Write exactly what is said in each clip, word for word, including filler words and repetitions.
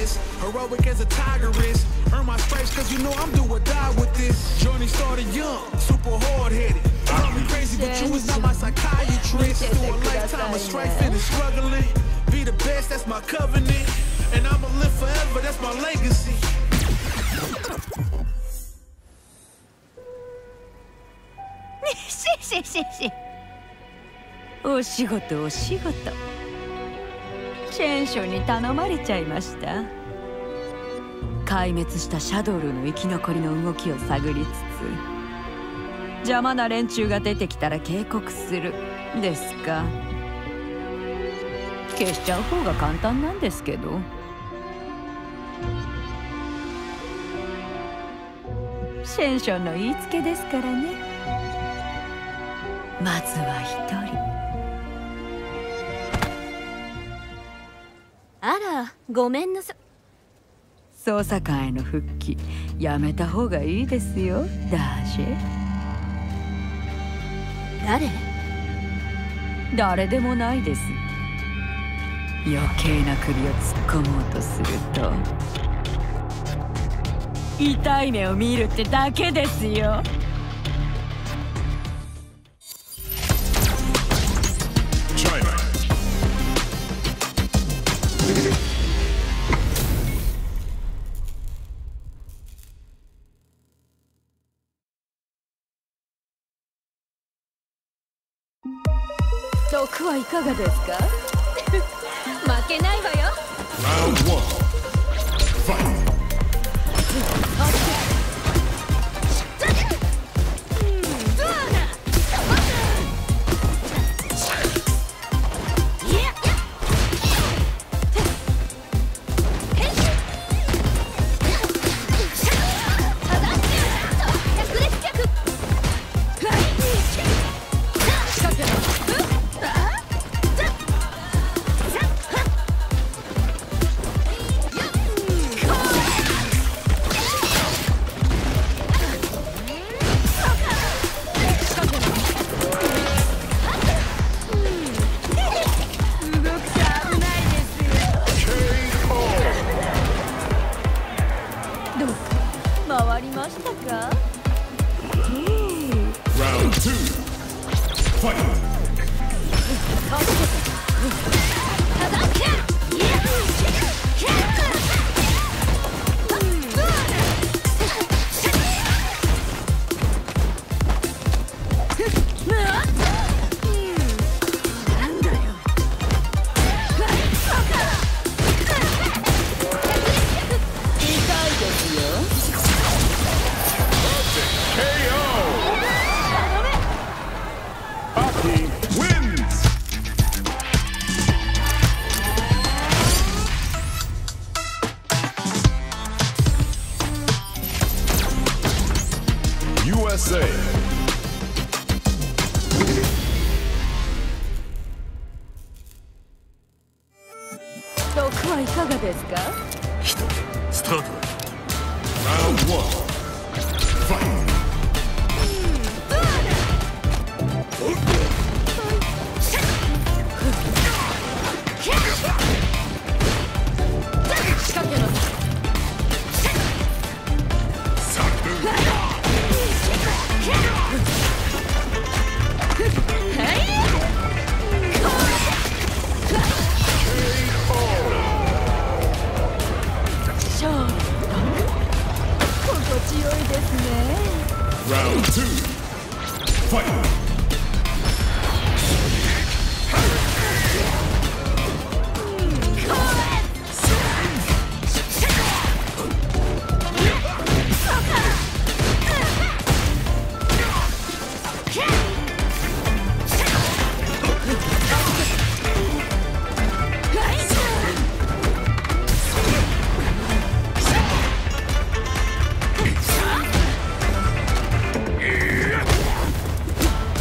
tireless, heroic as a tiger is. Earn my stripes cause you know I'm do or die with this. Journey started young, super hard-headed. Call me crazy, but you was not my psychiatrist. Through a lifetime of strife and struggling. Be the best, that's my covenant. And I'ma live forever, that's my legacy. ししししお仕事お仕事チェンショに頼まれちゃいました。壊滅したシャドルの生き残りの動きを探りつつ邪魔な連中が出てきたら警告するですか。消しちゃう方が簡単なんですけど。チェンションの言いつけですからね。まずは一人。 あら、ごめんなさい。 捜査官への復帰やめた方がいいですよ、ダージェ。 誰？ 誰でもないです。余計な首を突っ込もうとすると痛い目を見るってだけですよ。毒はいかがですか？負けないわよ。 Round one. Fight. 回りましたか？ Round two. Fight. 毒はいかがですか？ 一人スタート。Round one. Fight. 強いですね。 Round two. Fight. 「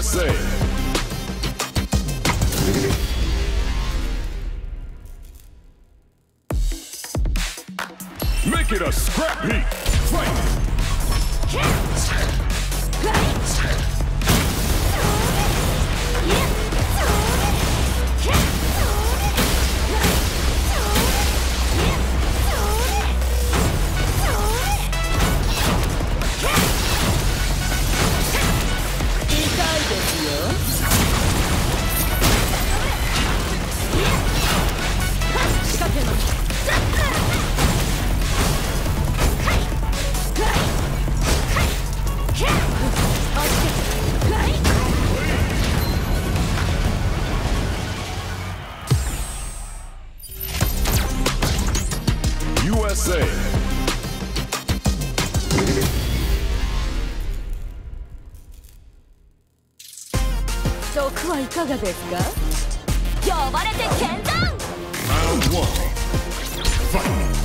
S A. Make it a scrap heap. Fight. U S A. 食はいかがですか？呼ばれて剣山。 Round one. Fight.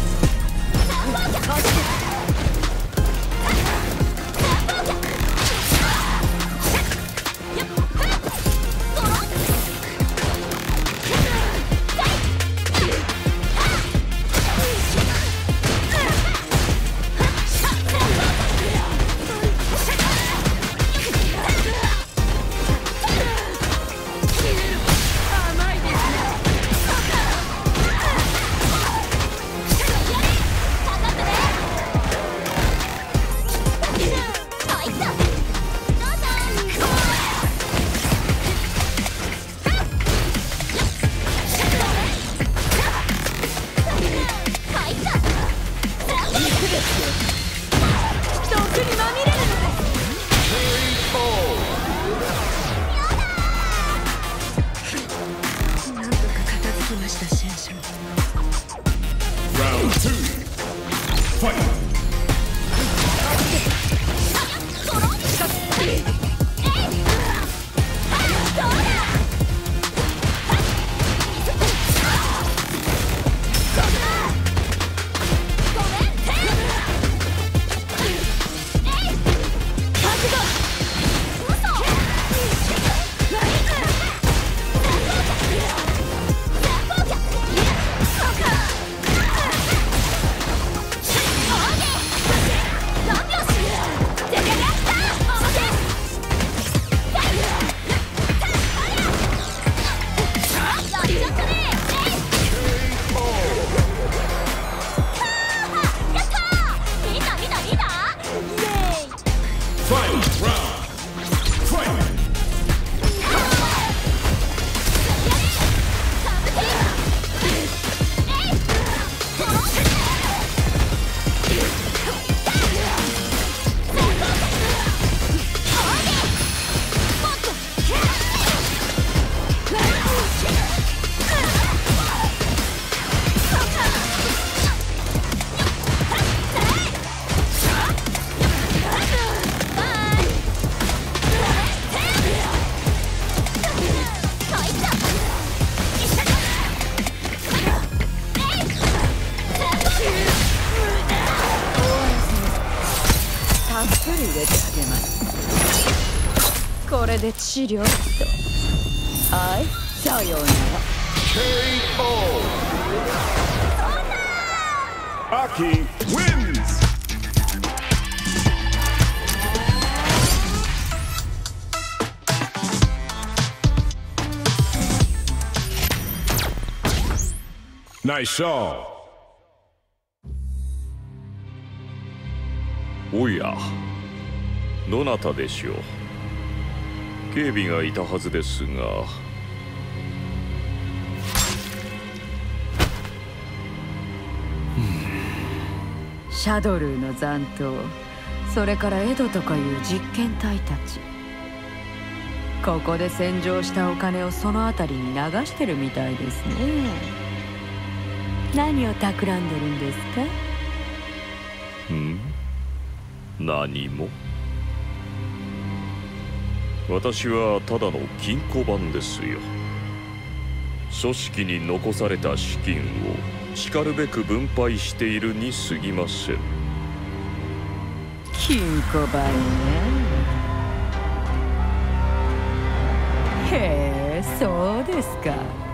これで治療と。はい、さようなら。 ケーオー Aki wins! Nice shot! おや、どなたでしょう。警備がいたはずですが。 シャドルーの残党、それからエドとかいう実験体たち、ここで洗浄したお金をその辺りに流してるみたいですね。何を企んでるんですか？ ん？何も。私はただの金庫番ですよ。組織に残された資金をしかるべく分配しているに過ぎません。 金庫番ね。 ですか。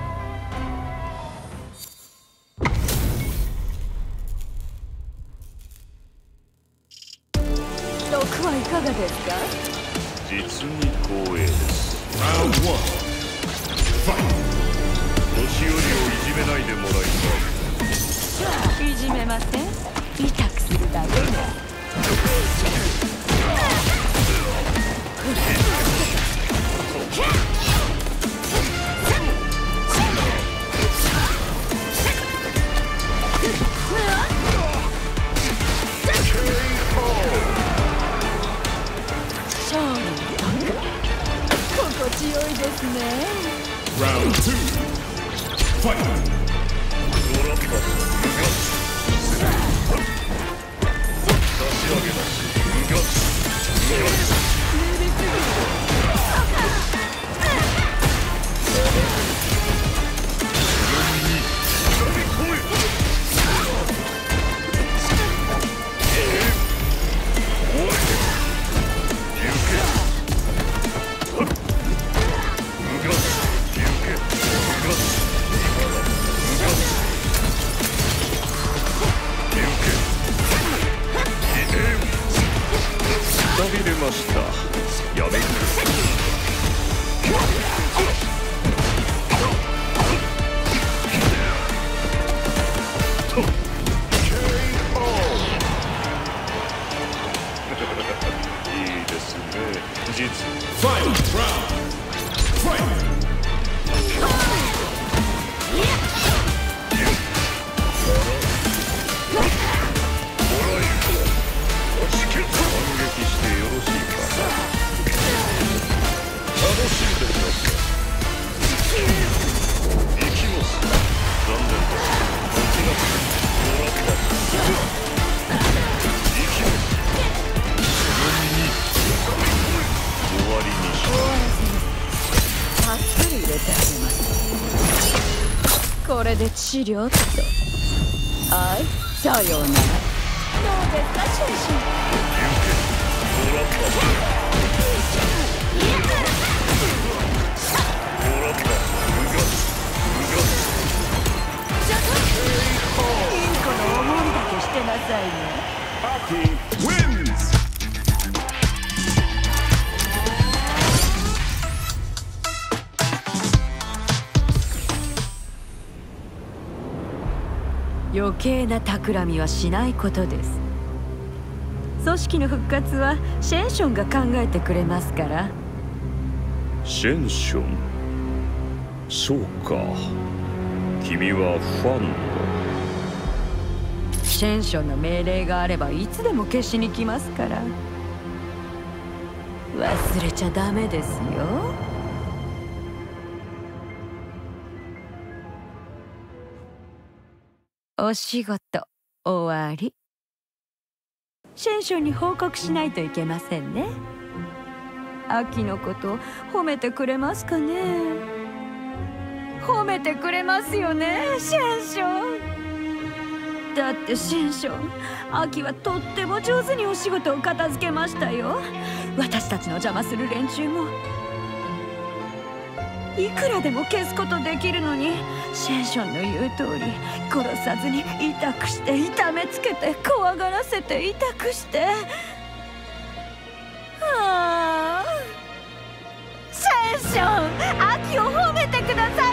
毒はいかがですか。 実に光栄です。 Round one. Fight. 年寄りをいじめないでもらいたい。 いじめません。痛くするだけです。心地よいですね。 Round two. Fight. ドラキバス無ガス差し上げます無ガス無ガス出ました。やめる。いいですね。実。 Final round. Fight. これで治療っと。はい、さようなら。どうですか、シュンシュン。インコの思いだけしてなさいね。 Aki wins. 余計な企みはしないことです。組織の復活はシェンションが考えてくれますから。 シェンション。そうか。君はファンの。 シェンションの命令があればいつでも消しに来ますから。忘れちゃダメですよ。お仕事終わり。シェンションに報告しないといけませんね。秋のこと褒めてくれますかね。褒めてくれますよね、シェンション。だってシェンション、秋はとっても上手にお仕事を片付けましたよ。私たちの邪魔する連中もいくらでも消すことできるのに、シェンションの言う通り殺さずに痛くして痛めつけて怖がらせて痛くして、はあ、シェンション、秋を褒めてください。